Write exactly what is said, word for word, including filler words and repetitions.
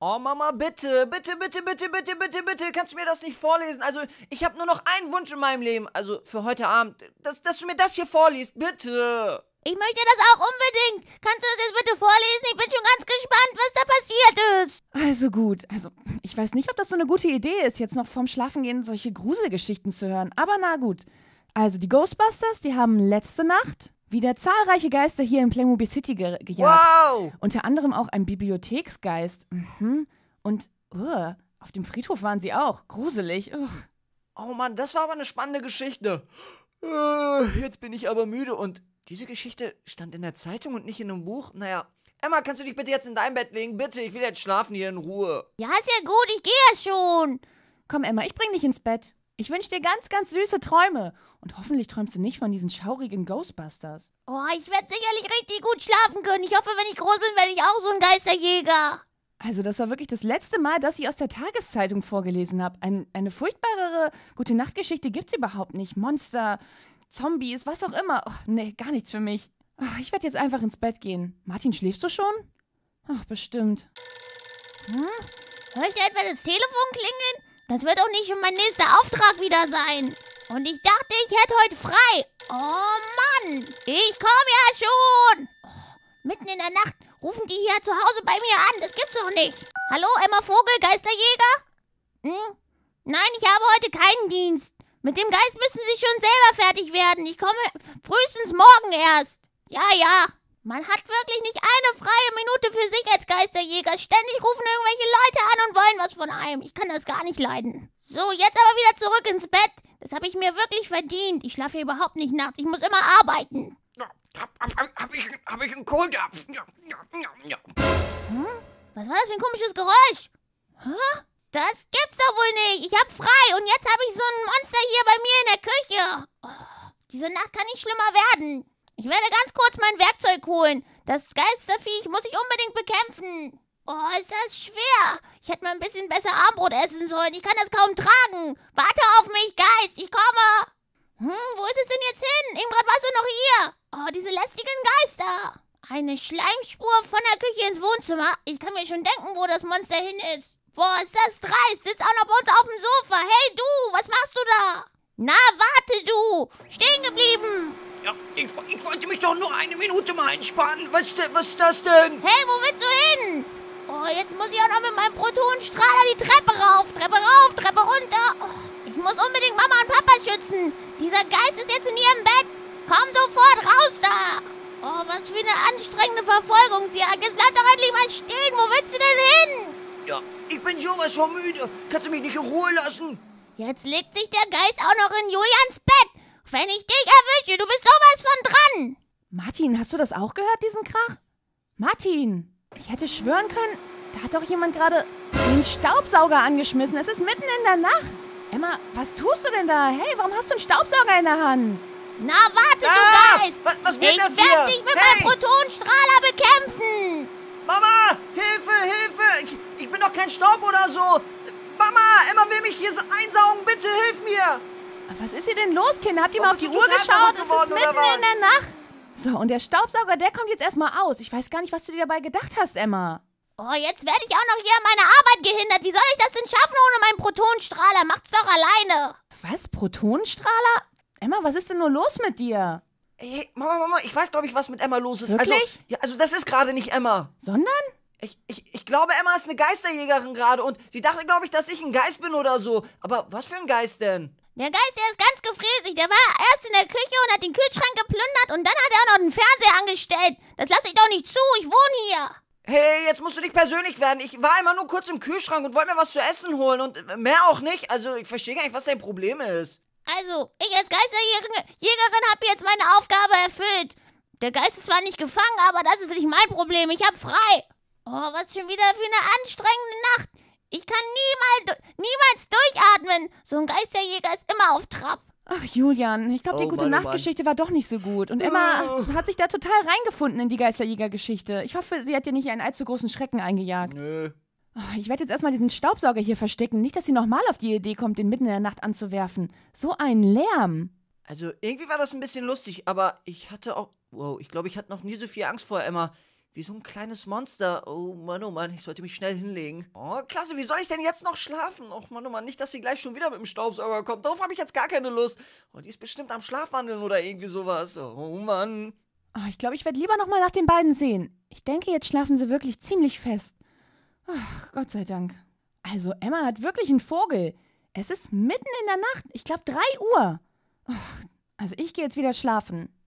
Oh, Mama, bitte, bitte, bitte, bitte, bitte, bitte, bitte, kannst du mir das nicht vorlesen? Also, ich habe nur noch einen Wunsch in meinem Leben, also für heute Abend, dass, dass du mir das hier vorliest, bitte. Ich möchte das auch unbedingt. Kannst du das bitte vorlesen? Ich bin schon ganz gespannt, was da passiert ist. Also gut, also ich weiß nicht, ob das so eine gute Idee ist, jetzt noch vorm Schlafengehen solche Gruselgeschichten zu hören, aber na gut. Also die Ghostbusters, die haben letzte Nacht wieder zahlreiche Geister hier in Playmobil City ge gejagt. Wow! Unter anderem auch ein Bibliotheksgeist. Mhm. Und uh, auf dem Friedhof waren sie auch. Gruselig. Uh. Oh Mann, das war aber eine spannende Geschichte. Äh, jetzt bin ich aber müde und diese Geschichte stand in der Zeitung und nicht in einem Buch. Naja, Emma, kannst du dich bitte jetzt in dein Bett legen? Bitte, ich will jetzt schlafen hier in Ruhe. Ja, ist ja gut, ich gehe ja schon. Komm, Emma, ich bring dich ins Bett. Ich wünsche dir ganz, ganz süße Träume. Und hoffentlich träumst du nicht von diesen schaurigen Ghostbusters. Oh, ich werde sicherlich richtig gut schlafen können. Ich hoffe, wenn ich groß bin, werde ich auch so ein Geisterjäger. Also das war wirklich das letzte Mal, dass ich aus der Tageszeitung vorgelesen habe. Ein, eine furchtbarere Gute-Nacht-Geschichte gibt's überhaupt nicht. Monster, Zombies, was auch immer. Oh, nee, gar nichts für mich. Oh, ich werde jetzt einfach ins Bett gehen. Martin, schläfst du schon? Ach, bestimmt. Hm? Hör ich da etwa das Telefon klingeln? Das wird doch nicht schon mein nächster Auftrag wieder sein. Und ich dachte, ich hätte heute frei. Oh Mann, ich komme ja schon. Oh, mitten in der Nacht rufen die hier zu Hause bei mir an. Das gibt's doch nicht. Hallo, Emma Vogel, Geisterjäger? Hm? Nein, ich habe heute keinen Dienst. Mit dem Geist müssen Sie schon selber fertig werden. Ich komme frühestens morgen erst. Ja, ja. Man hat wirklich nicht eine freie Minute für sich als Geisterjäger. Ständig rufen irgendwelche Leute an und wollen was von einem. Ich kann das gar nicht leiden. So, jetzt aber wieder zurück ins Bett. Das habe ich mir wirklich verdient. Ich schlafe hier überhaupt nicht nachts. Ich muss immer arbeiten. Hab, hab, hab, hab, ich, hab ich einen Kohldampf? Ja, ja, ja, ja. Hm? Was war das für ein komisches Geräusch? Hä? Das gibt's doch wohl nicht. Ich hab frei und jetzt habe ich so ein Monster hier bei mir in der Küche. Oh, diese Nacht kann nicht schlimmer werden. Ich werde ganz kurz mein Werkzeug holen. Das Geisterviech muss ich unbedingt bekämpfen. Oh, ist das schwer. Ich hätte mal ein bisschen besser Armbrot essen sollen. Ich kann das kaum tragen. Warte auf mich, Geist. Ich komme. Hm, wo ist es denn jetzt hin? Eben gerade warst du noch hier. Oh, diese lästigen Geister. Eine Schleimspur von der Küche ins Wohnzimmer. Ich kann mir schon denken, wo das Monster hin ist. Boah, ist das dreist. Sitzt auch noch bei uns auf dem Sofa. Hey, du, was machst du da? Na, warte, du. Stehen geblieben. Ja, ich, ich wollte mich doch nur eine Minute mal entspannen. Was, was ist das denn? Hey, wo willst du hin? Oh, jetzt muss ich auch noch mit meinem Protonenstrahler die Treppe rauf. Treppe rauf, Treppe runter. Oh, ich muss unbedingt Mama und Papa schützen. Dieser Geist ist jetzt in ihrem Bett. Komm sofort raus da. Oh, was für eine anstrengende Verfolgungsjagd. Jetzt bleib doch endlich mal stehen. Wo willst du denn hin? Ja, ich bin sowas von müde. Kannst du mich nicht in Ruhe lassen? Jetzt legt sich der Geist auch noch in Julians Bett. Wenn ich dich erwische, du bist sowas von dran. Martin, hast du das auch gehört, diesen Krach? Martin, ich hätte schwören können, da hat doch jemand gerade den Staubsauger angeschmissen. Es ist mitten in der Nacht. Emma, was tust du denn da? Hey, warum hast du einen Staubsauger in der Hand? Na, warte, Ah, du Geist. was, was wird Ich das hier? werde dich mit Hey, meinem Protonenstrahler bekämpfen. Mama, Hilfe, Hilfe. Ich, ich bin doch kein Staub oder so. Mama, Emma will mich hier so einsaugen. Bitte hilf mir. Was ist hier denn los, Kinder? Habt ihr Warum mal auf die bist du Uhr total geschaut? verrückt Es ist geworden, mitten oder was? in der Nacht. So, und der Staubsauger, der kommt jetzt erstmal aus. Ich weiß gar nicht, was du dir dabei gedacht hast, Emma. Oh, jetzt werde ich auch noch hier an meiner Arbeit gehindert. Wie soll ich das denn schaffen ohne meinen Protonenstrahler? Macht's doch alleine. Was? Protonenstrahler? Emma, was ist denn nur los mit dir? Hey, Mama, Mama, ich weiß, glaube ich, was mit Emma los ist. Wirklich? Also, ja, also das ist gerade nicht Emma. Sondern? Ich, ich, ich glaube, Emma ist eine Geisterjägerin gerade und sie dachte, glaube ich, dass ich ein Geist bin oder so. Aber was für ein Geist denn? Der Geist, der ist ganz gefräßig. Der war erst in der Küche und hat den Kühlschrank geplündert und dann hat er auch noch den Fernseher angestellt. Das lasse ich doch nicht zu. Ich wohne hier. Hey, jetzt musst du nicht persönlich werden. Ich war immer nur kurz im Kühlschrank und wollte mir was zu essen holen und mehr auch nicht. Also, ich verstehe gar nicht, was dein Problem ist. Also, ich als Geisterjägerin habe jetzt meine Aufgabe erfüllt. Der Geist ist zwar nicht gefangen, aber das ist nicht mein Problem. Ich habe frei. Oh, was schon wieder für eine anstrengende Nacht. Ich kann niemals, niemals durchatmen. So ein Geisterjäger ist immer auf Trab. Ach, Julian, ich glaube, die Oh gute Mann, oh Nachtgeschichte war doch nicht so gut. Und Emma Oh. hat sich da total reingefunden in die Geisterjäger-Geschichte. Ich hoffe, sie hat dir nicht einen allzu großen Schrecken eingejagt. Nö. Oh, ich werde jetzt erstmal diesen Staubsauger hier verstecken. Nicht, dass sie nochmal auf die Idee kommt, den mitten in der Nacht anzuwerfen. So ein Lärm. Also, irgendwie war das ein bisschen lustig, aber ich hatte auch... Wow, ich glaube, ich hatte noch nie so viel Angst vor Emma. wie so ein kleines Monster. Oh Mann, oh Mann, ich sollte mich schnell hinlegen. Oh, klasse, wie soll ich denn jetzt noch schlafen? Och Mann, oh Mann, nicht, dass sie gleich schon wieder mit dem Staubsauger kommt. Darauf habe ich jetzt gar keine Lust. Oh, die ist bestimmt am Schlafwandeln oder irgendwie sowas. Oh Mann. Oh, ich glaube, ich werde lieber noch mal nach den beiden sehen. Ich denke, jetzt schlafen sie wirklich ziemlich fest. Ach, Gott sei Dank. Also, Emma hat wirklich einen Vogel. Es ist mitten in der Nacht. Ich glaube, drei Uhr. Ach, also, ich gehe jetzt wieder schlafen.